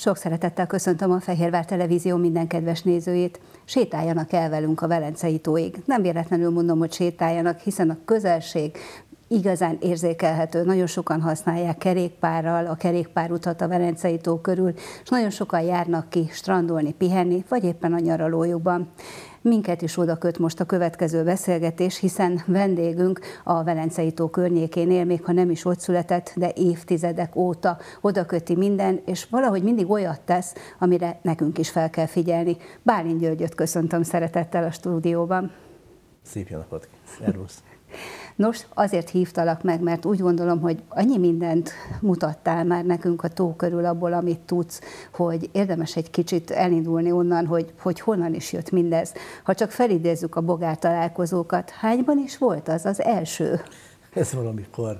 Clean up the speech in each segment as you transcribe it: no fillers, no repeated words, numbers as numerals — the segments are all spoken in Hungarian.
Sok szeretettel köszöntöm a Fehérvár Televízió minden kedves nézőjét. Sétáljanak el velünk a Velencei tóig. Nem véletlenül mondom, hogy sétáljanak, hiszen a közelség igazán érzékelhető. Nagyon sokan használják kerékpárral a kerékpárutat a Velencei tó körül, és nagyon sokan járnak ki strandolni, pihenni, vagy éppen a nyaralójukban. Minket is oda köt most a következő beszélgetés, hiszen vendégünk a Velencei tó környékén él, még ha nem is ott született, de évtizedek óta oda köti minden, és valahogy mindig olyat tesz, amire nekünk is fel kell figyelni. Bálint Györgyöt köszöntöm szeretettel a stúdióban. Szép jó napot! Szervusz! Nos, azért hívtalak meg, mert úgy gondolom, hogy annyi mindent mutattál már nekünk a tó körül abból, amit tudsz, hogy érdemes egy kicsit elindulni onnan, hogy honnan is jött mindez. Ha csak felidézzük a bogár találkozókat, hányban is volt az első? Ez valamikor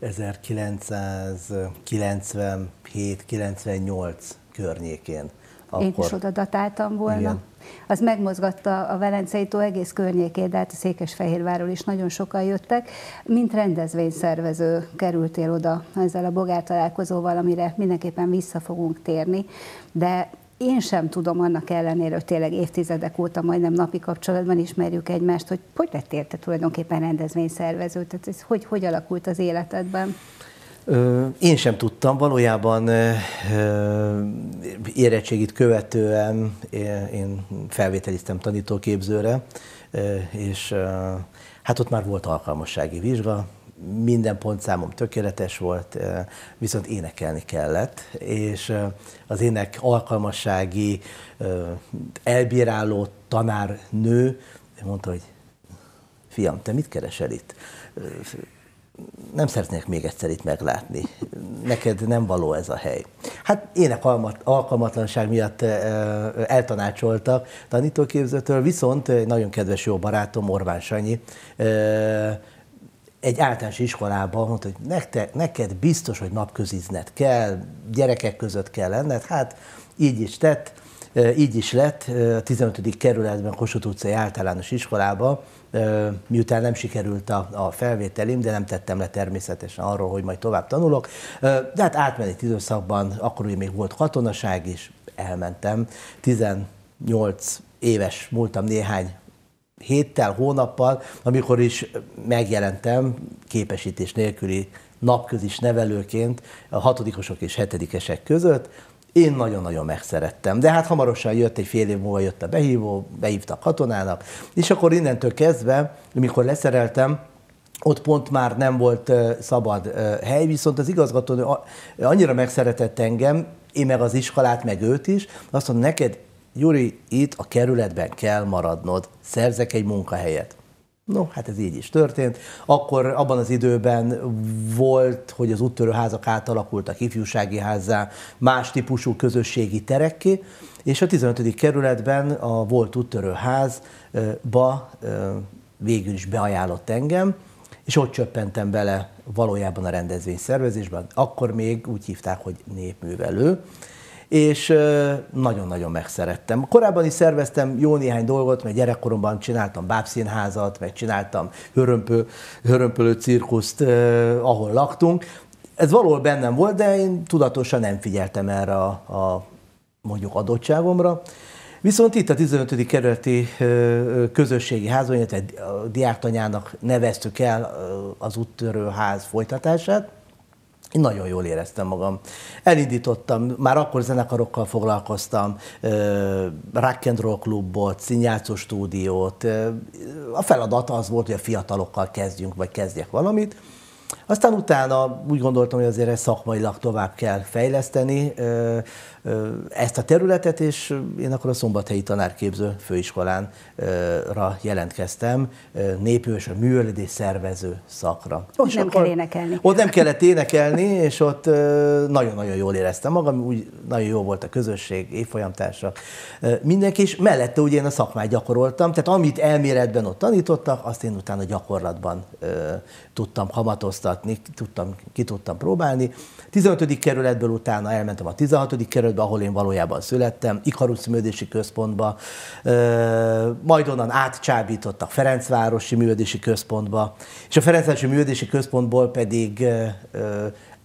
1997-98 környékén. Én is oda datáltam volna. Igen. Az megmozgatta a Velencei tó egész környékét, de hát a Székesfehérvárról is nagyon sokan jöttek. Mint rendezvényszervező kerültél oda ezzel a bogár találkozóval, amire mindenképpen vissza fogunk térni, de én sem tudom annak ellenére, hogy tényleg évtizedek óta majdnem napi kapcsolatban ismerjük egymást, hogy lettél te tulajdonképpen rendezvényszervező, tehát ez hogy alakult az életedben? Én sem tudtam, valójában érettségit követően én felvételiztem tanítóképzőre, és hát ott már volt alkalmassági vizsga, minden pontszámom tökéletes volt, viszont énekelni kellett, és az ének alkalmassági elbíráló tanárnő mondta, hogy fiam, te mit keresel itt? Nem szeretnék még egyszer itt meglátni. Neked nem való ez a hely. Hát ének alkalmatlanság miatt eltanácsoltak tanítóképzőtől, viszont egy nagyon kedves jó barátom, Orbán Sanyi, egy általános iskolában mondta, hogy neked biztos, hogy napközizned kell, gyerekek között kell lenned. Hát így is tett, így is lett. A 15. kerületben, Kossuth utcai általános iskolában, miután nem sikerült a felvételim, de nem tettem le természetesen arról, hogy majd tovább tanulok. De hát átmeneti időszakban, akkor ugye még volt katonaság is, elmentem. 18 éves múltam néhány héttel, hónappal, amikor is megjelentem képesítés nélküli napközis nevelőként a hatodikosok és hetedikesek között. Én nagyon-nagyon megszerettem, de hát hamarosan jött, egy fél év múlva jött a behívó, behívtak katonának, és akkor innentől kezdve, amikor leszereltem, ott pont már nem volt szabad hely, viszont az igazgatónő annyira megszeretett engem, én meg az iskolát, meg őt is, azt mondta, neked, Gyuri, itt a kerületben kell maradnod, szerzek egy munkahelyet. No, hát ez így is történt. Akkor abban az időben volt, hogy az úttörőházak átalakultak ifjúsági házzá, más típusú közösségi terekké, és a 15. kerületben a volt úttörőházba végül is beajánlott engem, és ott csöppentem bele valójában a rendezvényszervezésben. Akkor még úgy hívták, hogy népművelő, és nagyon-nagyon megszerettem. Korábban is szerveztem jó néhány dolgot, mert gyerekkoromban csináltam bábszínházat, meg csináltam hörömpölő cirkuszt, ahol laktunk. Ez valahol bennem volt, de én tudatosan nem figyeltem erre a mondjuk adottságomra. Viszont itt a 15. kerületi közösségi házban, illetve a diáktanyának neveztük el az úttörőház folytatását. Én nagyon jól éreztem magam. Elindítottam, már akkor zenekarokkal foglalkoztam, rock and roll klubot, színjátszó stúdiót. A feladat az volt, hogy a fiatalokkal kezdjünk, vagy kezdjek valamit. Aztán utána úgy gondoltam, hogy azért ezt szakmailag tovább kell fejleszteni ezt a területet, és én akkor a Szombathelyi Tanárképző Főiskolánra jelentkeztem, népművelés, a művelődés szervező szakra. Ott nem kell énekelni. Ott nem kellett énekelni, és ott nagyon-nagyon jól éreztem magam, úgy nagyon jó volt a közösség, évfolyamtársak, mindenki, és mellette ugye én a szakmát gyakoroltam, tehát amit elméletben ott tanítottak, azt én utána gyakorlatban tudtam kamatoztatni, ki tudtam próbálni. 15. kerületből utána elmentem a 16. kerületbe, ahol én valójában születtem, Ikarusz Művelődési Központba, majd onnan átcsábítottak Ferencvárosi Művelődési Központba, és a Ferencvárosi Művelődési Központból pedig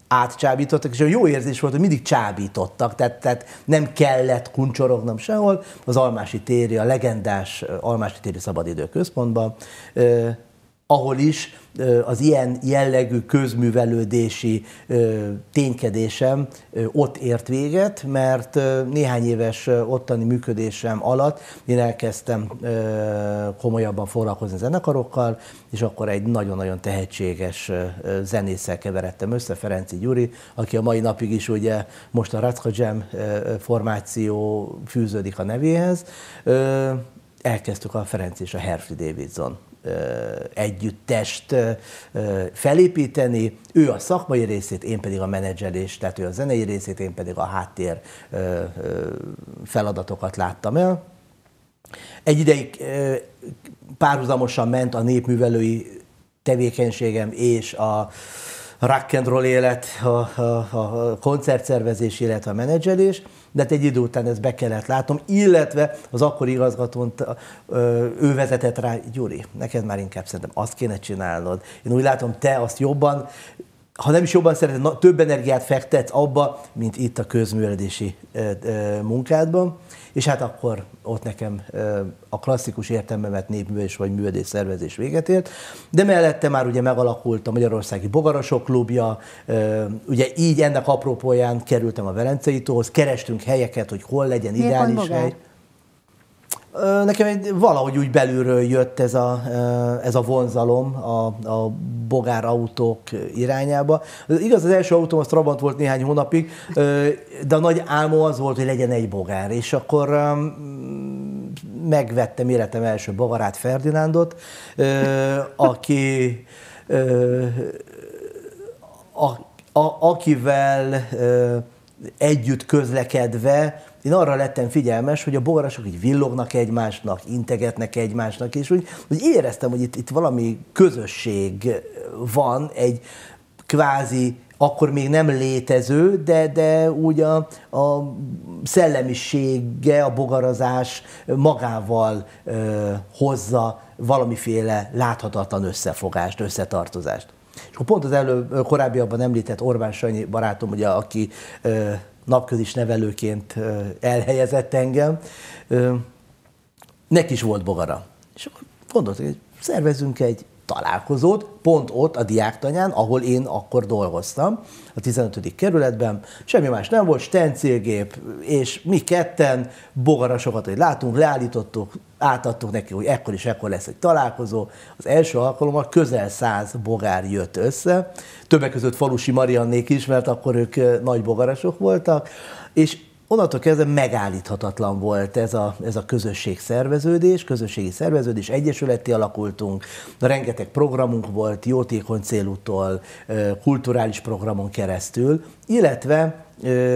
átcsábítottak, és a jó érzés volt, hogy mindig csábítottak, tehát nem kellett kuncsorognom sehol. Az Almási téri, a legendás Almási téri szabadidő központban, ahol is az ilyen jellegű közművelődési ténykedésem ott ért véget, mert néhány éves ottani működésem alatt én elkezdtem komolyabban foglalkozni zenekarokkal, és akkor egy nagyon-nagyon tehetséges zenésszel keveredtem össze, Ferenczy Gyuri, aki a mai napig is ugye most a Racka Jam formáció fűződik a nevéhez. Elkezdtük a Ferenc és a Herfli Davidson együttest felépíteni, ő a szakmai részét, én pedig a menedzselést, tehát ő a zenei részét, én pedig a háttér feladatokat láttam el. Egy ideig párhuzamosan ment a népművelői tevékenységem és a rock and roll élet, a koncertszervezés, illetve a menedzselés, de hát egy idő után ezt be kellett látnom, illetve az akkori igazgatón ő vezetett rá, Gyuri, neked már inkább szerintem azt kéne csinálnod. Én úgy látom, te azt jobban, ha nem is jobban szereted, több energiát fektetsz abba, mint itt a közművelési munkádban, és hát akkor ott nekem a klasszikus értelemben vett népművelés vagy művelés szervezés véget ért, de mellette már ugye megalakult a Magyarországi Bogarasok klubja, ugye így ennek apropóján kerültem a Velencei tóhoz, kerestünk helyeket, hogy hol legyen ideális hely. Nekem valahogy úgy belülről jött ez a vonzalom a bogár autók irányába. Igaz, az első autóm az Trabant volt néhány hónapig, de a nagy álmom az volt, hogy legyen egy bogár, és akkor megvettem életem első bogarát, Ferdinándot, akivel együtt közlekedve én arra lettem figyelmes, hogy a bogarasok így villognak egymásnak, integetnek egymásnak, és úgy éreztem, hogy itt valami közösség van, egy kvázi, akkor még nem létező, de úgy a szellemisége, a bogarazás magával hozza valamiféle láthatatlan összefogást, összetartozást. És akkor pont az korábbiakban említett Orbán Sanyi barátom, ugye, aki napközis nevelőként elhelyezett engem, neki is volt bogara. És akkor gondoltuk, hogy szervezzünk egy találkozót, pont ott a Diáktanyán, ahol én akkor dolgoztam, a 15. kerületben, semmi más nem volt, stencilgép, és mi ketten bogarasokat, hogy látunk, leállítottuk, átadtuk neki, hogy ekkor és ekkor lesz egy találkozó. Az első alkalommal közel 100 bogár jött össze, többek között Falusi Mariannék is, mert akkor ők nagy bogarasok voltak, és onnantól kezdve megállíthatatlan volt ez a közösségi szerveződés, egyesületté alakultunk, rengeteg programunk volt, jótékony célúttól, kulturális programon keresztül, illetve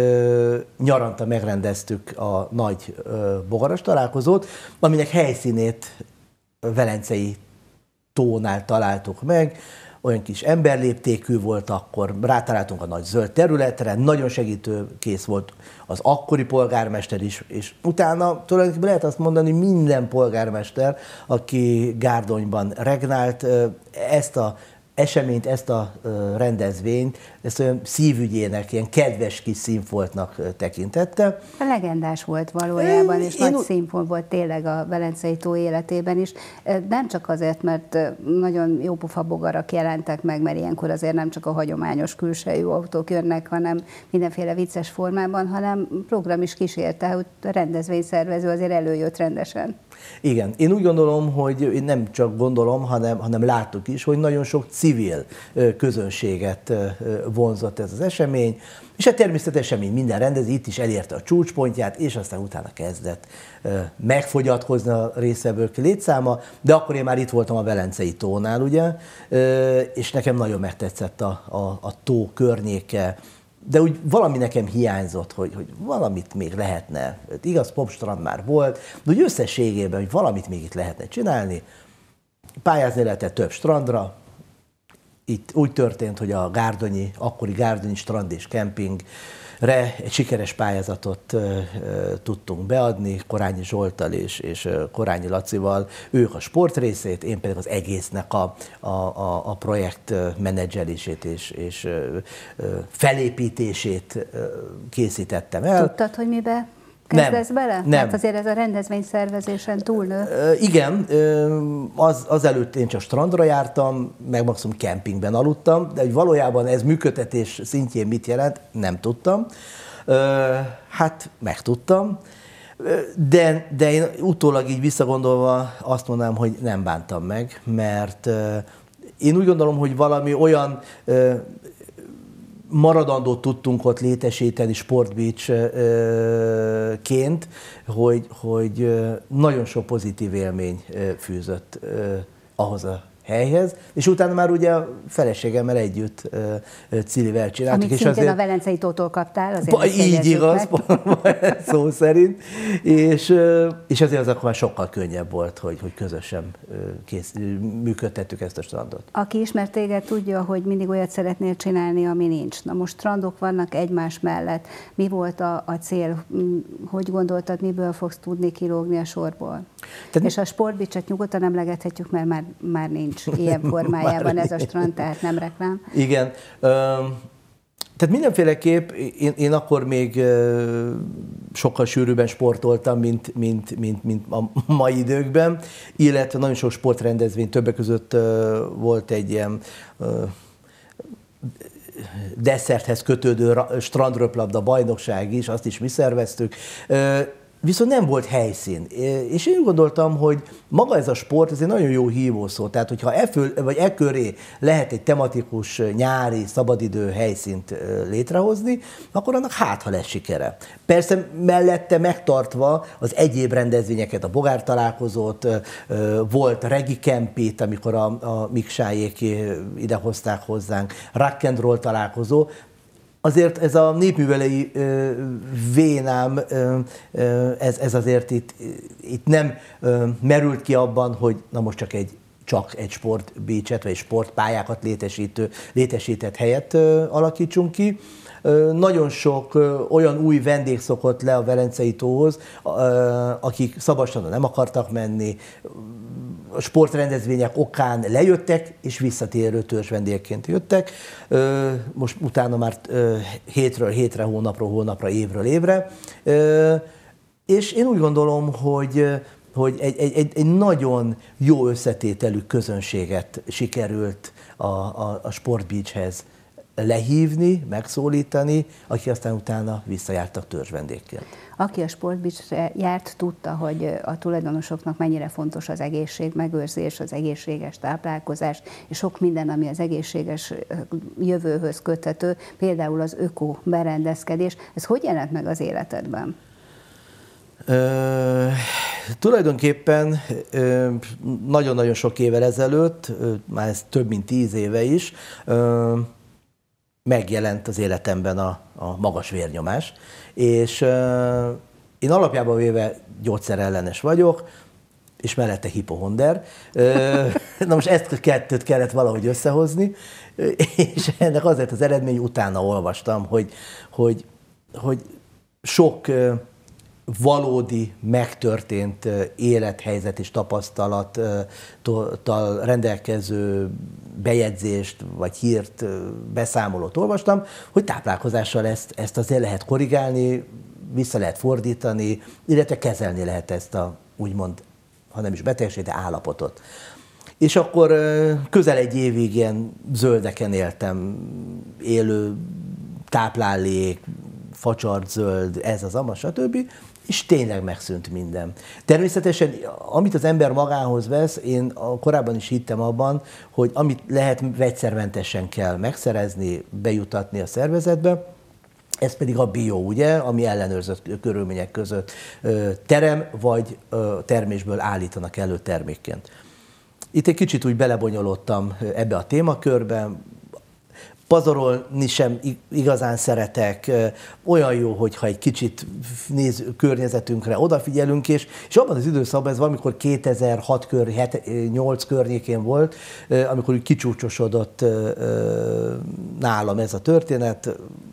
nyaranta megrendeztük a nagy bogaras találkozót, aminek helyszínét Velencei tónál találtuk meg, olyan kis emberléptékű volt akkor, rátaláltunk a nagy zöld területre, nagyon segítőkész volt az akkori polgármester is, és utána tulajdonképpen lehet azt mondani, minden polgármester, aki Gárdonyban regnált, ezt a eseményt, ezt a rendezvényt, ezt olyan szívügyének, ilyen kedves kis színfoltnak tekintette. A legendás volt valójában, és nagy színfolt volt tényleg a Velencei tó életében is. Nem csak azért, mert nagyon jópofa bogarak jelentek meg, mert ilyenkor azért nem csak a hagyományos külsejű autók jönnek, hanem mindenféle vicces formában, hanem program is kísérte, hogy a rendezvényszervező azért előjött rendesen. Igen, én úgy gondolom, hogy én nem csak gondolom, hanem láttuk is, hogy nagyon sok civil közönséget vonzott ez az esemény, és hát természetesen minden rendező itt is elérte a csúcspontját, és aztán utána kezdett megfogyatkozni a résztvevők létszáma, de akkor én már itt voltam a Velencei tónál, ugye, és nekem nagyon megtetszett a tó környéke, de úgy valami nekem hiányzott, hogy valamit még lehetne. Igaz, Popstrand már volt, de úgy összességében, hogy valamit még itt lehetne csinálni. Pályázni lehetett több strandra. Itt úgy történt, hogy a akkori Gárdonyi strand és kemping egy sikeres pályázatot tudtunk beadni Korányi Zsolttal és Korányi Lacival, ők a sportrészét, én pedig az egésznek a projekt menedzselését és felépítését készítettem el. Tudtad, hogy mibe kezdesz bele? Nem. Hát azért ez a rendezvényszervezésen túlnő. Igen, azelőtt én csak strandra jártam, meg maximum kempingben aludtam, de hogy valójában ez működtetés szintjén mit jelent, nem tudtam. Hát megtudtam, de én utólag így visszagondolva azt mondanám, hogy nem bántam meg, mert én úgy gondolom, hogy valami olyan maradandót tudtunk ott létesíteni sportbeachként, hogy nagyon sok pozitív élmény fűzött ahhoz a helyhez, és utána már ugye a feleségemmel együtt Cilivel csináltuk. Amit és szintén azért, a Velencei Tótól kaptál, azért így igaz, szó szerint, és azért az akkor már sokkal könnyebb volt, hogy közösen működtettük ezt a strandot. Aki ismer téged, tudja, hogy mindig olyat szeretnél csinálni, ami nincs. Na most strandok vannak egymás mellett. Mi volt a cél? Hogy gondoltad, miből fogsz tudni kilógni a sorból? És a sportbicset nyugodtan emlegethetjük, mert már nincs ilyen formájában ez a strand, tehát nem reklám. Igen. Tehát mindenféleképp én akkor még sokkal sűrűbben sportoltam, mint a mai időkben, illetve nagyon sok sportrendezvény, többek között volt egy ilyen desszerthez kötődő strandröplabda bajnokság is, azt is mi szerveztük. Viszont nem volt helyszín, és én gondoltam, hogy maga ez a sport, ez egy nagyon jó hívószó, tehát hogyha e köré lehet egy tematikus nyári szabadidő helyszínt létrehozni, akkor annak ha lesz sikere. Persze mellette megtartva az egyéb rendezvényeket, a bogártalálkozót, volt Regi Campit, amikor a Miksáék idehozták hozzánk, rock and roll találkozó. Azért ez a népművelői vénám, ez azért itt nem merült ki abban, hogy na most csak egy sportbeachet vagy sportpályákat létesített helyet alakítsunk ki. Nagyon sok olyan új vendég szokott le a Velencei tóhoz, akik szabadságon nem akartak menni, a sportrendezvények okán lejöttek, és visszatérő törzsvendégként jöttek. Most utána már hétről hétre, hónapról hónapra, évről évre. És én úgy gondolom, hogy egy nagyon jó összetételű közönséget sikerült a sportbeachhez lehívni, megszólítani, aki aztán utána visszajártak törzsvendégként. Aki a sportbeachre járt, tudta, hogy a tulajdonosoknak mennyire fontos az egészségmegőrzés, az egészséges táplálkozás, és sok minden, ami az egészséges jövőhöz köthető, például az öko berendezkedés. Ez hogy jelent meg az életedben? Tulajdonképpen nagyon-nagyon sok évvel ezelőtt, már ez több mint 10 éve is, megjelent az életemben a magas vérnyomás, és én alapjában véve gyógyszerellenes vagyok, és mellette hipohonder. Na most ezt a kettőt kellett valahogy összehozni, és ennek azért az eredmény, utána olvastam, hogy sok valódi, megtörtént élethelyzet és tapasztalattal rendelkező bejegyzést, vagy hírt, beszámolót olvastam, hogy táplálkozással ezt azért lehet korrigálni, vissza lehet fordítani, illetve kezelni lehet ezt a úgymond, ha nem is betegség, de állapotot. És akkor közel egy évig ilyen zöldeken éltem, élő táplálék, facsart zöld, ez az amaz, stb., és tényleg megszűnt minden. Természetesen, amit az ember magához vesz, én korábban is hittem abban, hogy amit lehet, vegyszermentesen kell megszerezni, bejutatni a szervezetbe, ez pedig a bio, ugye, ami ellenőrzött körülmények között terem vagy termésből állítanak elő termékként. Itt egy kicsit úgy belebonyolódtam ebbe a témakörbe, pazarolni sem igazán szeretek, olyan jó, hogyha egy kicsit környezetünkre odafigyelünk, és abban az időszakban, ez valamikor 2006-8 környékén volt, amikor úgy kicsúcsosodott nálam ez a történet,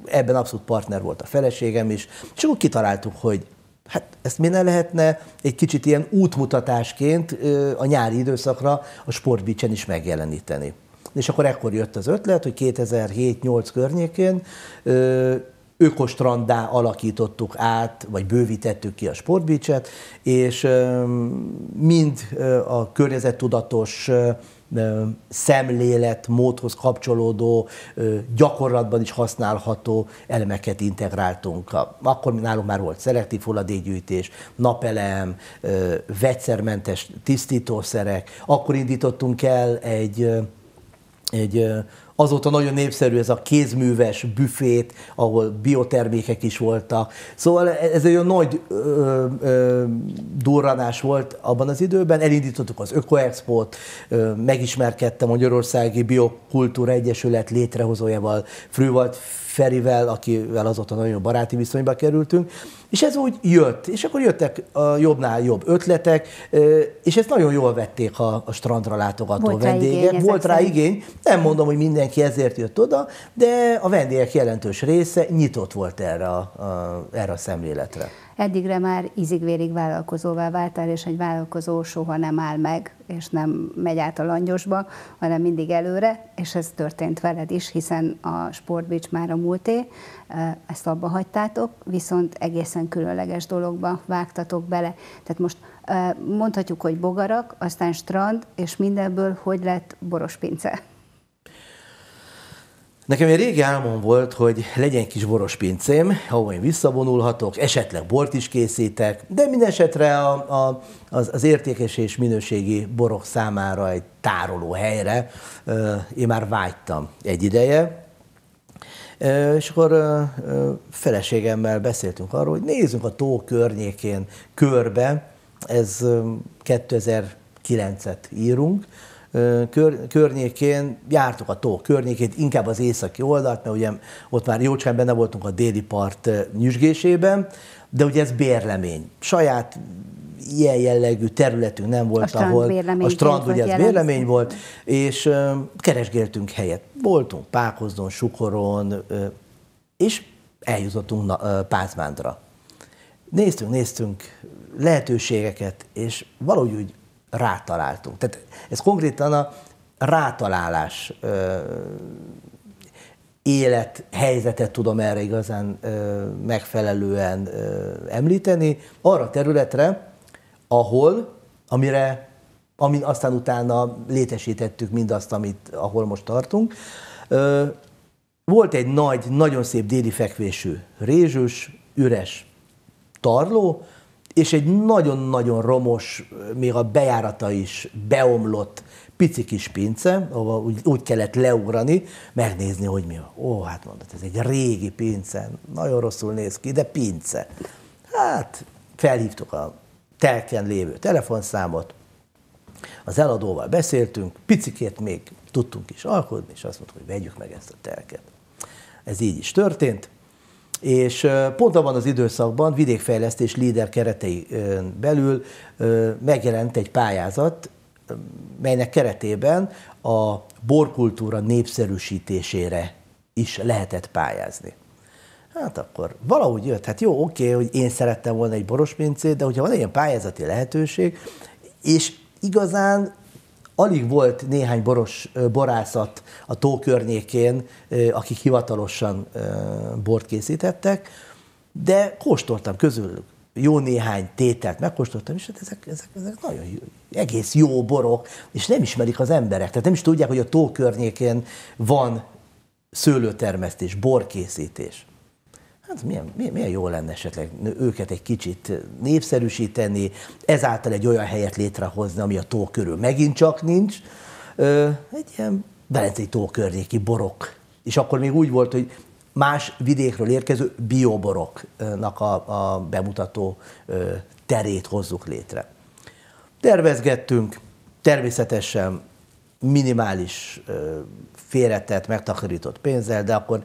ebben abszolút partner volt a feleségem is, és akkor kitaláltuk, hogy hát ezt mi ne lehetne egy kicsit ilyen útmutatásként a nyári időszakra a Sportbeach-en is megjeleníteni. És akkor ekkor jött az ötlet, hogy 2007-8 környékén ökostranddá alakítottuk át, vagy bővítettük ki a Sportbeach-et, és mind a környezettudatos szemlélet, módhoz kapcsolódó, gyakorlatban is használható elemeket integráltunk. Akkor nálunk már volt szelektív hulladékgyűjtés, napelem, vegyszermentes tisztítószerek. Akkor indítottunk el egy azóta nagyon népszerű ez a kézműves büfét, ahol biotermékek is voltak. Szóval ez egy olyan nagy durranás volt abban az időben. Elindítottuk az Ökoexpót, megismerkedtem Magyarországi Biokultúra Egyesület létrehozójával, Frühwald Ferivel, akivel azóta nagyon baráti viszonyba kerültünk, és ez úgy jött, és akkor jöttek a jobbnál jobb ötletek, és ezt nagyon jól vették a strandra látogató vendégek. Volt rá igény, nem mondom, hogy mindenki ezért jött oda, de a vendégek jelentős része nyitott volt erre a szemléletre. Eddigre már ízig-vérig vállalkozóvá váltál, és egy vállalkozó soha nem áll meg, és nem megy át a langyosba, hanem mindig előre, és ez történt veled is, hiszen a Sportbeach már a múlté, ezt abba hagytátok, viszont egészen különleges dologba vágtatok bele. Tehát most mondhatjuk, hogy bogarak, aztán strand, és mindenből hogy lett borospince? Nekem egy régi álmom volt, hogy legyen egy kis borospincém, ahol én visszavonulhatok, esetleg bort is készítek, de minden esetre az értékes és minőségi borok számára egy tároló helyre én már vágytam egy ideje. És akkor feleségemmel beszéltünk arról, hogy nézzünk a tó környékén körbe, ez 2009-et írunk, környékén, jártuk a tó környékén, inkább az északi oldalt, mert ugye ott már jócskán benne voltunk a déli part nyüzsgésében, de ugye ez bérlemény. Saját ilyen jellegű területünk nem volt, a strand ugye ez bérlemény volt, és keresgéltünk helyet. Voltunk Pákozdon, Sukoron, és eljutottunk Pázmándra. Néztünk lehetőségeket, és valahogy úgy rátaláltunk. Tehát ez konkrétan a rátalálás élethelyzetet tudom erre igazán megfelelően említeni, arra a területre, amin aztán utána létesítettük mindazt, ahol most tartunk. Volt egy nagyon szép déli fekvésű rézsős, üres tarló, és egy nagyon-nagyon romos, még a bejárata is beomlott pici kis pince, ahol úgy kellett leugrani, megnézni, hogy mi van. Ó, hát mondod, ez egy régi pince, nagyon rosszul néz ki, de pince. Hát felhívtuk a telken lévő telefonszámot, az eladóval beszéltünk, picikét még tudtunk is alkudni, és azt mondtuk, hogy vegyük meg ezt a telket. Ez így is történt. És pont abban az időszakban vidékfejlesztés líder keretei belül megjelent egy pályázat, melynek keretében a borkultúra népszerűsítésére is lehetett pályázni. Hát akkor valahogy jött, hát jó, oké, hogy én szerettem volna egy borospincét, de hogyha van egy ilyen pályázati lehetőség, és igazán alig volt néhány borászat a tó környékén, akik hivatalosan bort készítettek, de kóstoltam közülük jó néhány tételt, megkóstoltam, és hát ezek nagyon jó, egész jó borok, és nem ismerik az emberek, tehát nem is tudják, hogy a tó környékén van szőlőtermesztés, borkészítés. Hát milyen jó lenne esetleg őket egy kicsit népszerűsíteni, ezáltal egy olyan helyet létrehozni, ami a tó körül megint csak nincs. Egy ilyen velencei tó környéki borok. És akkor még úgy volt, hogy más vidékről érkező bioboroknak a bemutató terét hozzuk létre. Tervezgettünk, természetesen minimális félretett, megtakarított pénzzel, de akkor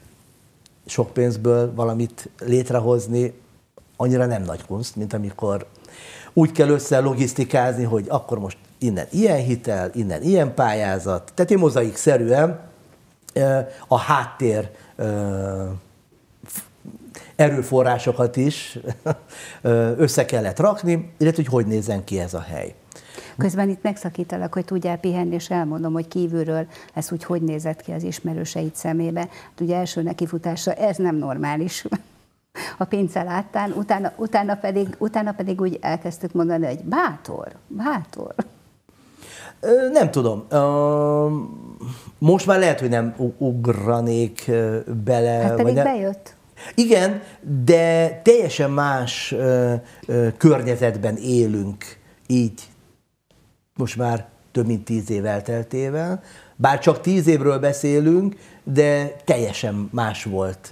sok pénzből valamit létrehozni annyira nem nagy kunst, mint amikor úgy kell össze logisztikázni, hogy akkor most innen ilyen hitel, innen ilyen pályázat. Tehát én mozaikszerűen a háttér erőforrásokat is össze kellett rakni, illetve hogy nézzen ki ez a hely. Közben itt megszakítalak, hogy tudjál pihenni, és elmondom, hogy kívülről ez úgy hogy nézett ki az ismerőseid szemébe. Hát ugye első nekifutásra ez nem normális. A pince láttán, utána pedig úgy elkezdtük mondani, hogy bátor. Nem tudom. Most már lehet, hogy nem ugranék bele. Hát pedig bejött. Igen, de teljesen más környezetben élünk így most már több mint 10 év elteltével. Bár csak 10 évről beszélünk, de teljesen más volt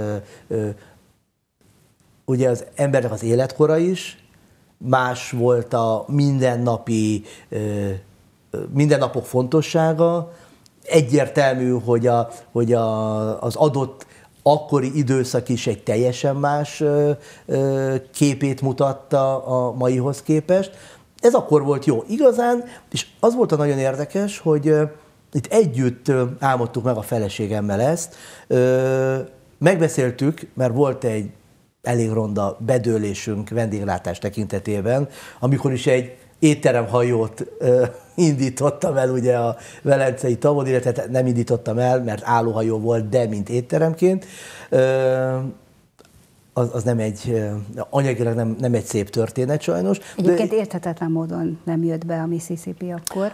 ugye az embernek az életkora is, más volt a mindennapok fontossága. Egyértelmű, hogy az adott akkori időszak is egy teljesen más képét mutatta a maihoz képest. Ez akkor volt jó igazán, és az volt a nagyon érdekes, hogy itt együtt álmodtuk meg a feleségemmel ezt, megbeszéltük, mert volt egy elég ronda bedőlésünk vendéglátás tekintetében, amikor is egy étteremhajót indítottam el ugye a velencei tavon, illetve nem indítottam el, mert állóhajó volt, de mint étteremként. Az nem egy, anyagilag nem egy szép történet sajnos. Egyébként érthetetlen módon nem jött be a Mississippi akkor.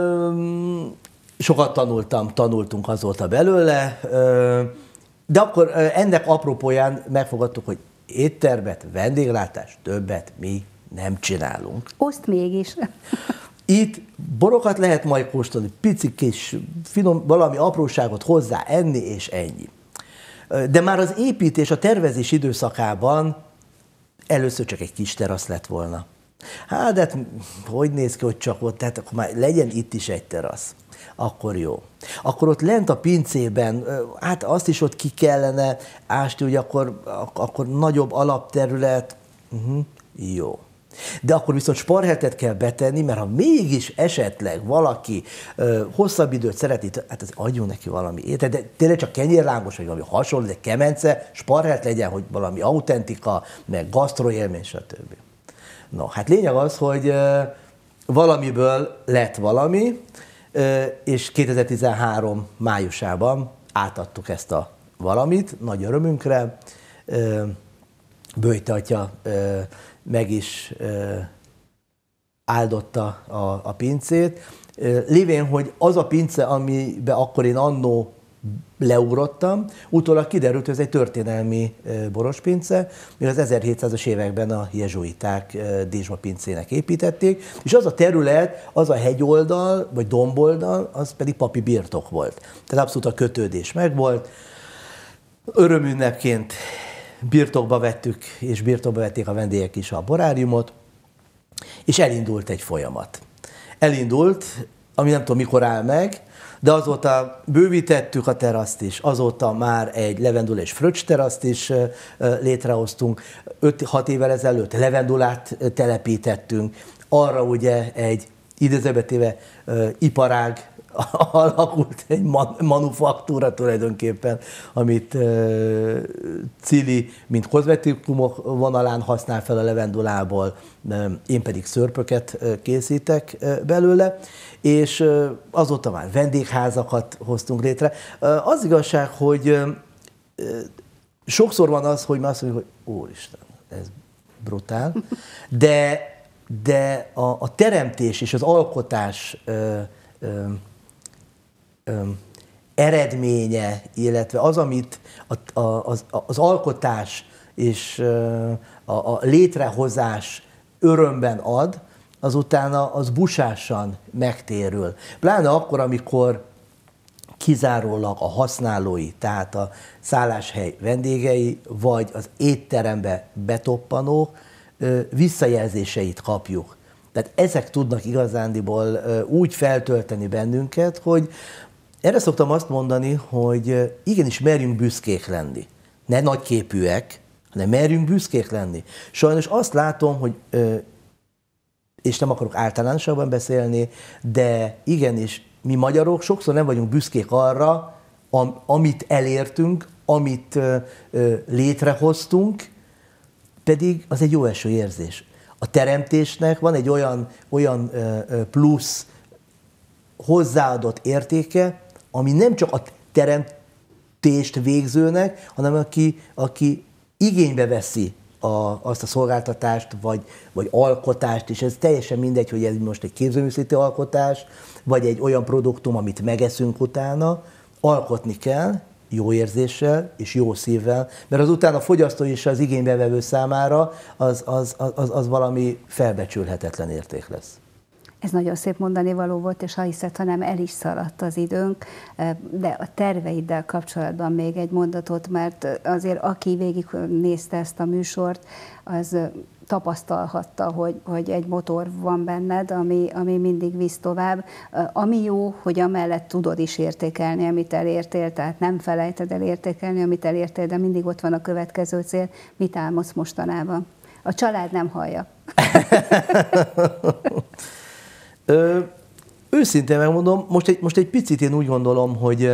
Sokat tanultunk azóta belőle, de akkor ennek apropóján megfogadtuk, hogy éttermet, vendéglátás, többet mi nem csinálunk. Oszt mégis. Itt borokat lehet majd kóstolni, pici kis finom, valami apróságot hozzá enni, és ennyi. De már az építés, a tervezés időszakában először csak egy kis terasz lett volna. Hát, de hogy néz ki, hogy csak ott, tehát akkor már legyen itt is egy terasz. Akkor jó. Akkor ott lent a pincében, hát azt is ott ki kellene ásni, hogy akkor nagyobb alapterület, jó. De akkor viszont sparhetet kell betenni, mert ha mégis esetleg valaki hosszabb időt szereti, hát az adjunk neki valami ételt, de tényleg csak kenyérlángos, vagy valami hasonló, de kemence, sparhet legyen, hogy valami autentika, meg gasztroélmény, stb. No, hát lényeg az, hogy valamiből lett valami, és 2013 májusában átadtuk ezt a valamit, nagy örömünkre. Böjte atya meg is áldotta a pincét, lévén, hogy az a pince, amiben akkor én annó leugrottam, utólag kiderült, hogy ez egy történelmi borospince, mivel az 1700-as években a jezsuiták Dézsma pincének építették, és az a terület, az a hegyoldal, vagy domboldal, az pedig papi birtok volt. Tehát abszolút a kötődés megvolt. Örömünnepként birtokba vettük, és birtokba vették a vendégek is a boráriumot, és elindult egy folyamat. Elindult, ami nem tudom mikor áll meg, de azóta bővítettük a teraszt is, azóta már egy levendula és fröccs teraszt is létrehoztunk, 5-6 évvel ezelőtt levendulát telepítettünk, arra ugye egy idézőbe téve iparág alakult, egy manufaktúra tulajdonképpen, amit Cili, mint kozmetikumok vonalán használ fel a levendulából, én pedig szörpöket készítek belőle, és azóta már vendégházakat hoztunk létre. Az igazság, hogy sokszor van az, hogy már azt mondjuk, hogy úristen, ez brutál, de a teremtés és az alkotás eredménye, illetve az, amit az alkotás és a létrehozás örömben ad, azutána az busásan megtérül. Pláne akkor, amikor kizárólag a használói, tehát a szálláshely vendégei, vagy az étterembe betoppanók visszajelzéseit kapjuk. Tehát ezek tudnak igazándiból úgy feltölteni bennünket, hogy erre szoktam azt mondani, hogy igenis merjünk büszkék lenni. Ne nagyképűek, hanem merjünk büszkék lenni. Sajnos azt látom, hogy, és nem akarok általánosabban beszélni, de igenis mi magyarok sokszor nem vagyunk büszkék arra, amit elértünk, amit létrehoztunk, pedig az egy jó eső érzés. A teremtésnek van egy olyan plusz hozzáadott értéke, ami nem csak a teremtést végzőnek, hanem aki igénybe veszi azt a szolgáltatást, vagy alkotást, és ez teljesen mindegy, hogy ez most egy képzőművészeti alkotás, vagy egy olyan produktum, amit megeszünk utána, alkotni kell, jó érzéssel és jó szívvel, mert azután a fogyasztó és az igénybevevő számára az valami felbecsülhetetlen érték lesz. Ez nagyon szép mondani való volt, és ha hiszed, hanem el is szaladt az időnk, de a terveiddel kapcsolatban még egy mondatot, mert azért aki végignézte ezt a műsort, az tapasztalhatta, hogy egy motor van benned, ami mindig visz tovább. Ami jó, hogy amellett tudod is értékelni, amit elértél, tehát nem felejted el értékelni, amit elértél, de mindig ott van a következő cél. Mit álmodsz mostanában? A család nem hallja. Őszintén megmondom, most egy picit én úgy gondolom, hogy...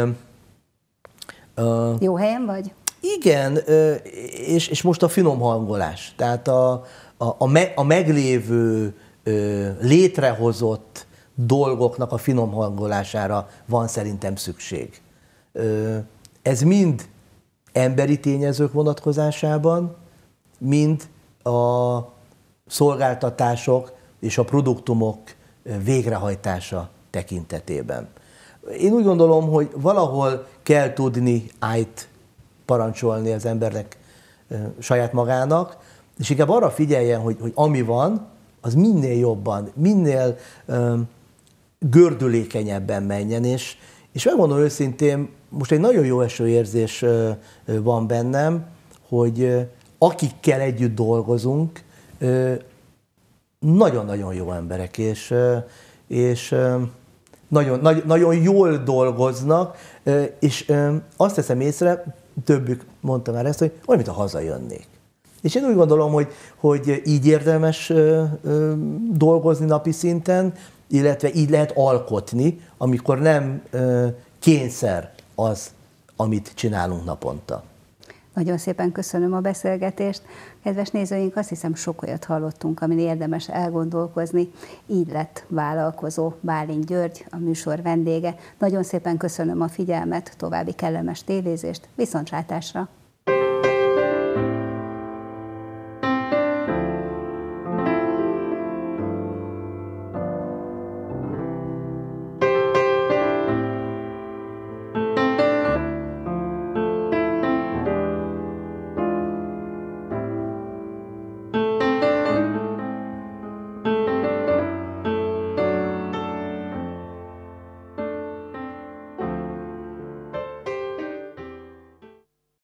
Jó helyen vagy? Igen, és most a finom hangolás. Tehát a meglévő, létrehozott dolgoknak a finom hangolására van szerintem szükség. Ez mind emberi tényezők vonatkozásában, mind a szolgáltatások és a produktumok végrehajtása tekintetében. Én úgy gondolom, hogy valahol kell tudni állt parancsolni az embernek saját magának, és inkább arra figyeljen, hogy ami van, az minél jobban, minél gördülékenyebben menjen, és megmondom őszintén, most egy nagyon jó esőérzés van bennem, hogy akikkel együtt dolgozunk, nagyon-nagyon jó emberek, és nagyon jól dolgoznak, és azt teszem észre, többük mondta már ezt, hogy olyan, mint a hazajönnék. És én úgy gondolom, hogy így érdemes dolgozni napi szinten, illetve így lehet alkotni, amikor nem kényszer az, amit csinálunk naponta. Nagyon szépen köszönöm a beszélgetést. Kedves nézőink, azt hiszem sok olyat hallottunk, amin érdemes elgondolkozni. Így lett vállalkozó Bálint György, a műsor vendége. Nagyon szépen köszönöm a figyelmet, további kellemes tévézést, viszontlátásra!